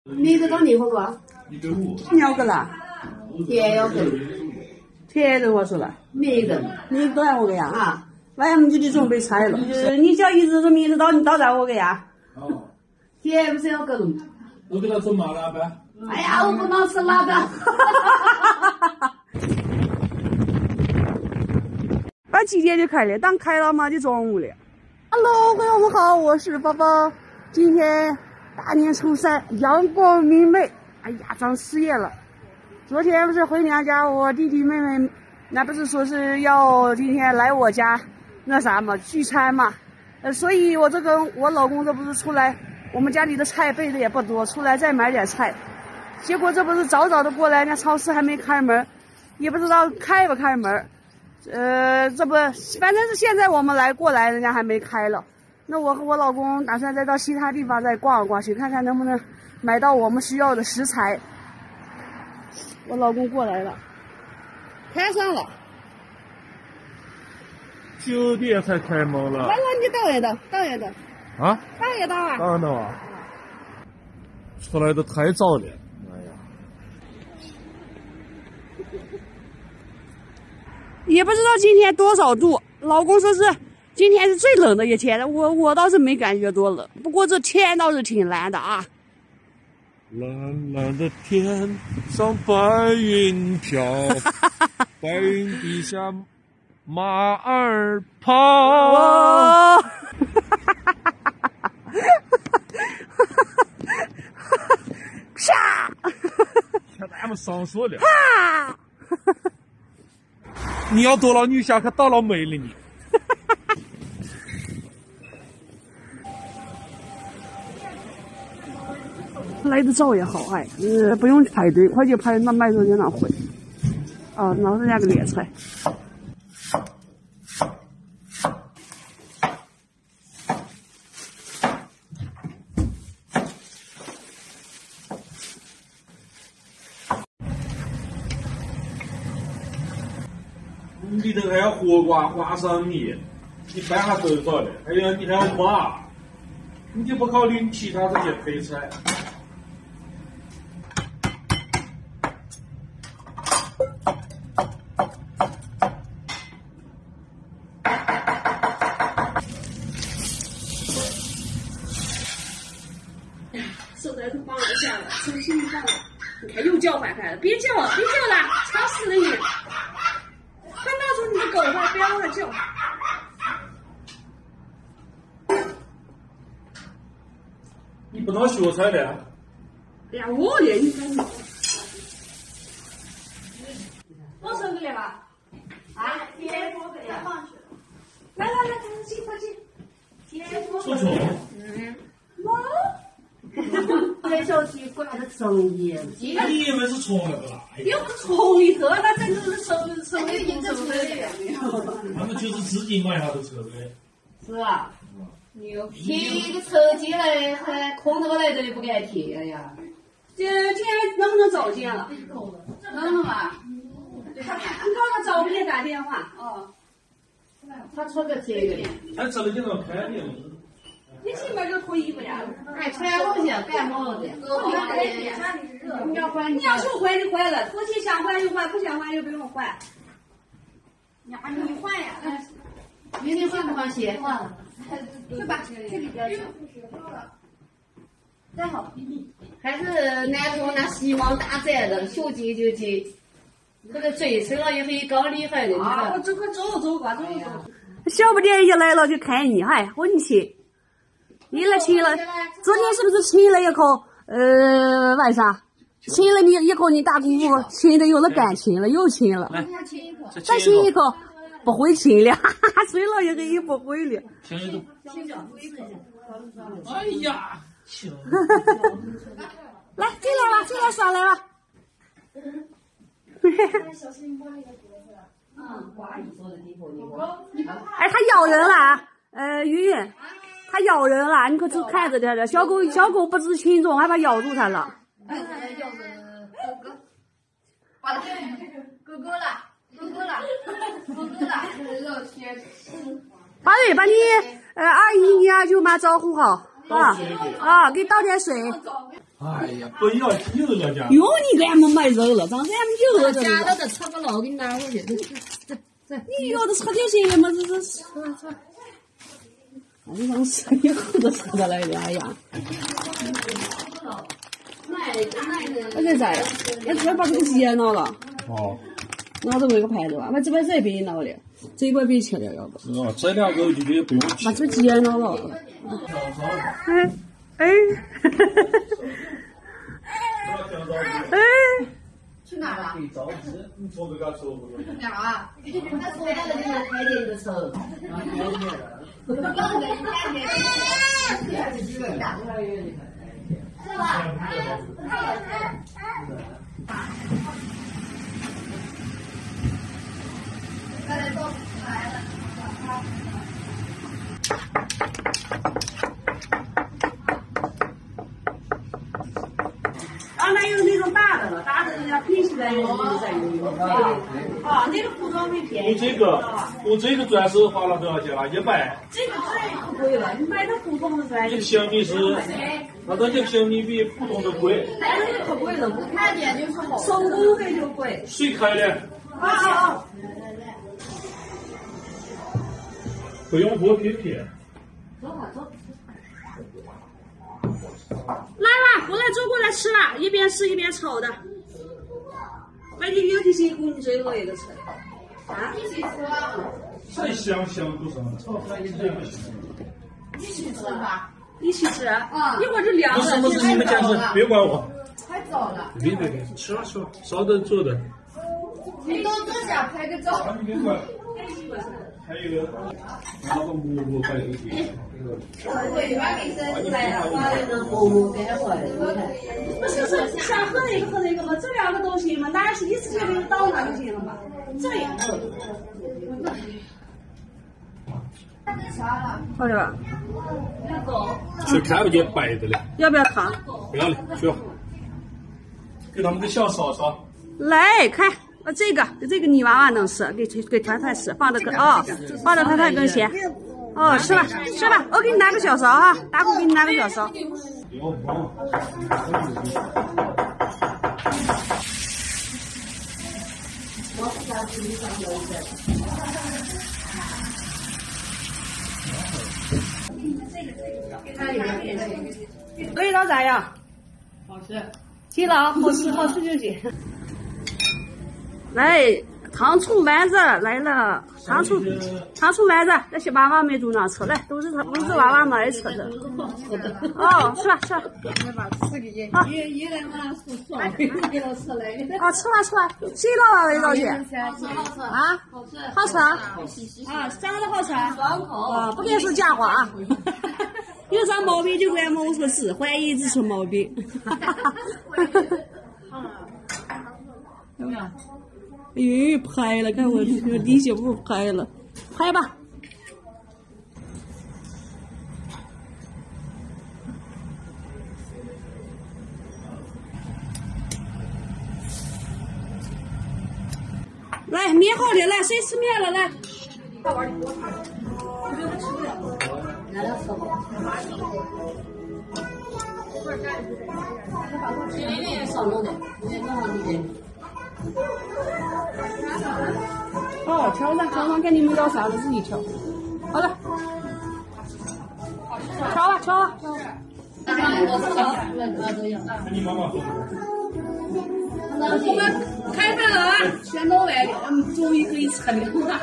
你这当地火锅你要个啦？ 甜要个， 甜的我说了， 每个你多少我个呀？ 啊， 晚上就得准备菜了。你叫一直明日到站我个呀？ 哦， 甜不是要个了。 我给他做麻辣呗。 哎呀，我不能吃辣的。 把几点就开了？当开了嘛就中午了。Hello， 朋友们好，我是宝宝。今天大年初三，阳光明媚。哎呀，长事业了。昨天不是回娘家，我弟弟妹妹那不是说是要今天来我家那啥嘛聚餐嘛，所以我这跟我老公这不是出来，我们家里的菜备的也不多，出来再买点菜。结果这不是早早的过来，那超市还没开门，也不知道开不开门。这不，反正是现在我们过来，人家还没开了。那我和我老公打算再到其他地方再逛一逛去，看看能不能买到我们需要的食材。我老公过来了，开上了。 9点才开门了。 来，你倒一倒，倒一倒。 啊？ 倒一倒啊！ 当然了，出来的太早了。哎呀， 也不知道今天多少度。老公说是今天是最冷的一天，我倒是没感觉多冷，不过这天倒是挺蓝的啊。 蓝蓝的天上白云飘，白云底下马儿跑。 啪！ 现在俺们上锁了。 啪！ 你要多了女侠可倒了霉了你。 来的早也好，哎，不用排队，快去排，那买着就能回。哦，那是那个猎菜。 里头还要火瓜、花生米，一般还都找的，还有一条麻，你就不考虑其他这些配菜？ 手在都放一下了，手心放了，你看又叫唤开了，别叫了，吵死了你！快拿出你的狗来，不要让它叫。 你不能学菜的。 哎呀，我的，你看你。我手里来吧。啊，天锅给放去了。来，进快进。天锅。 臭虫。 这小鸡管的生意， 你以为是虫了不啦？ 又不是同一个，那真的是收的一个车队。 他们就是自己买他的车队。 是吧？牛批一个车进来，还空着来这里不敢停，哎呀！ 今天能不能早见了？ 能了吗？ 你刚刚找我给打电话。哦。 他穿个这个的。 俺这里就能开的。 你进门就脱衣服呀？ 哎，穿东西干毛的。你要换， 你要说换就换了，脱去想换就换，不想换就不用换。 你换呀？明天换不换鞋？换了。 是吧？这比较小。 再好。还是男同那希望大崽的，说进就进。这个嘴唇也会更厉害的。 啊，我这个走吧。小不点一来了就看你，哎，温馨。你来亲了，昨天是不是亲了一口？晚上亲了你一口，你大姑父亲的有了感情了，又亲了。再亲一口，不会亲了，哈哈，睡了一个也不会了。 亲一口。哎呀，亲。 来进来上来吧。哎，它咬人了，云。它咬人了，你可是看着点的。小狗不知轻重，还把咬住它了。 咬着哥，把它哥了。 八瑞，把你二姨、你二舅妈招呼好。 给倒点水。 哎呀，不要鸡肉了家。 哟，你给俺们买肉了，当时俺们有肉家了的吃不了，给你拿回去。 你要的吃就行了嘛，这是。你当时以后都吃得来的，哎呀。那这咋呀？那这把这个鸡拿了。 哦。 拿着这个牌子吧，把这边这边拿了，这边别切了，要不。 这两个就不用切。 把这鸡拿了。哎。 去哪了？ 你从这个说。 哪啊？他说到了就是开店就抽。是吧？ 那有那种大的了，大的人家平时在用的在用。啊，那个服装会便宜。 我这个钻石花了多少钱了？100。 这个太贵了，你买的普通的钻石。 这个小米是，那这个小米比普通的贵。 但是可贵了，不开店就是好。 手工费就贵。 谁开的？ 啊！ 不用多贴贴。 走吧走。 来吧，过来走过来吃了，一边吃一边炒的。快点有这些工作我也都吃。啊？ 一起吃啊！ 再香不是？炒出来也这样香。 一起吃吧。 一起吃啊！一会儿就凉了。 不是你们家事，别管我。 太早了。 别，吃了，烧的做的。 你到这下拍个照。 你别管。还有一个，那个蘑菇还有一个。 尾巴给生出来了，把那个蘑菇给它坏了。 不是想喝那个嘛，这两个都行嘛，拿一次性的倒那就行了嘛。这样。好的吧？ 这看不见白的了。 要不要糖？ 不要了，去吧。给他们个小勺勺。 来，看。这个泥娃娃能吃，给团团吃，放到团团跟前。哦，吃吧，我给你拿个小勺哈，大姑给你拿个小勺。味道咋样？ 好吃。 听了，好吃就行。来，糖醋丸子来了，糖醋丸子，那些娃娃们都能吃，来，都是娃娃们爱吃的。哦，吃吧。 把吃给你。啊，一人我那是爽，给我吃来。 啊，吃了，谁到了味道去？ 啊， 好吃啊，长得好吃。 爽口。 啊，不敢说假话啊。有啥毛病就跟俺们我说是，怀疑只出毛病。 有没有？ 哎呦，拍了，看我底下不拍了，拍吧。来，面好的，来，谁吃面了？来。大碗里。 来了，吃吧。这少弄点，你弄好一点。 哦，挑上，看你们要啥的自己挑。好的，挑啊。 你妈妈说。 我们开饭了啊，全弄完了，终于可以吃了。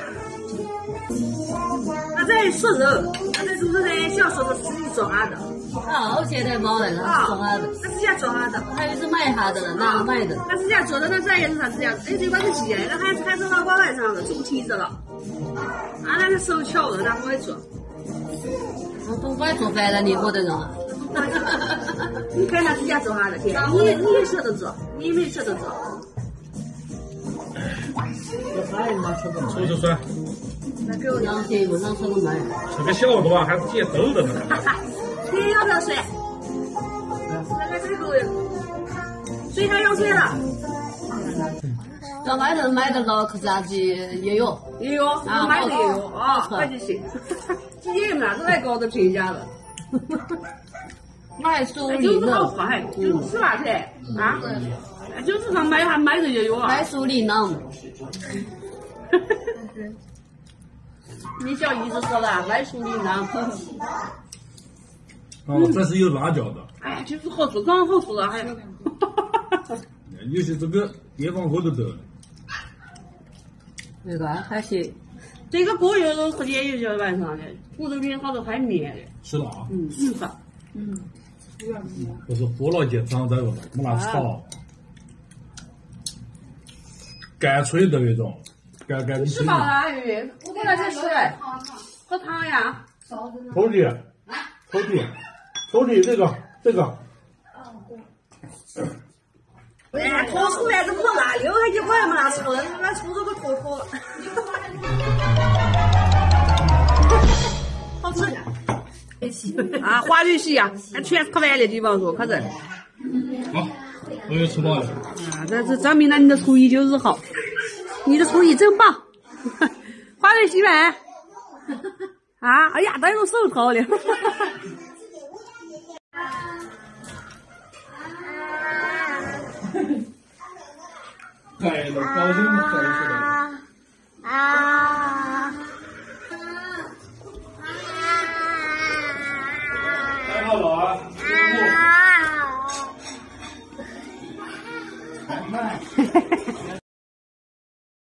那在说肉，那在都是在小时候自己做下的。 我现在忙了，那是做下的。 那自家做下的。 还有是买下的了，哪买的？ 那自家做的那这也是啥子呀？哎，这把是鸡，那还是老板上的种蹄子了。那是手巧的，那不会做。 我都不爱做饭了，你我的人啊。 你看他自家做下的，你也舍得做，你也没舍得做。 我啥也没吃过。 瞅算。 那给我两天我能吃个买。 吃个小的吧，还是解痘的呢。 你要不要水？来这个水还要水了。 在外头买的那客家鸡也有， 买的也有啊，快就行。鸡也没啥子来搞的评价了。 买树就是林呢， 好快，就是吃那菜啊，就是上买这些药啊。 买树林呢。你小姨子说了，买树林呢。 哦，这是有辣椒的。 哎，就是好吃，刚好吃了，还。 有些这个地方喝得得。 那个还行。 这个锅有时候吃点有些晚上的，骨头片好多还面的。 是的啊。 是。 不是菠萝结长在了，我拿炒，干脆的那种，干干脆。 吃饱了，鱼，我给他再吃来，喝汤呀。 抽屉，这个。 哎，拖出来怎么拿？留下一会儿没拿吃了，那出这个坨坨了。好吃。啊，花鱼洗呀，全吃完了，基本上说，可是。 好，我也吃饱了。 啊，这证明了你的厨艺就是好，你的厨艺真棒。花鱼洗完。啊，哎呀，戴上手套了。 开了，高兴开起来了。